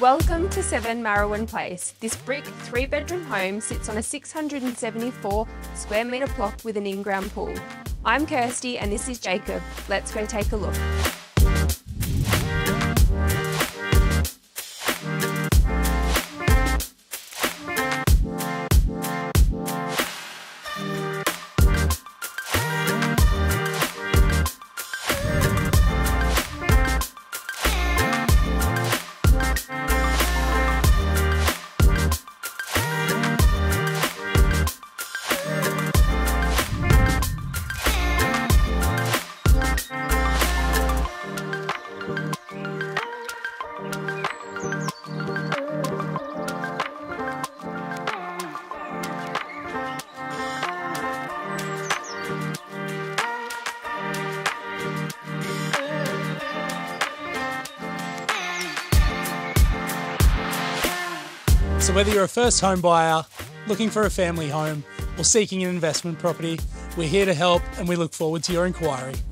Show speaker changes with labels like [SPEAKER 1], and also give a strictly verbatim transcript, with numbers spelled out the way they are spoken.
[SPEAKER 1] Welcome to seven Marowin Place. This brick three-bedroom home sits on a six hundred seventy-four square metre plot with an in-ground pool. I'm Kirsty and this is Jacob. Let's go take a look.
[SPEAKER 2] So whether you're a first home buyer, looking for a family home, or seeking an investment property, we're here to help and we look forward to your inquiry.